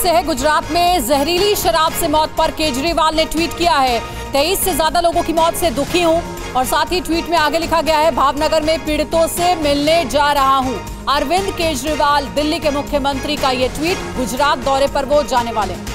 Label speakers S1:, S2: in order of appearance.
S1: से है। गुजरात में जहरीली शराब से मौत पर केजरीवाल ने ट्वीट किया है, 23 से ज्यादा लोगों की मौत से दुखी हूं। और साथ ही ट्वीट में आगे लिखा गया है, भावनगर में पीड़ितों से मिलने जा रहा हूं। अरविंद केजरीवाल दिल्ली के मुख्यमंत्री का ये ट्वीट, गुजरात दौरे पर वो जाने वाले हैं।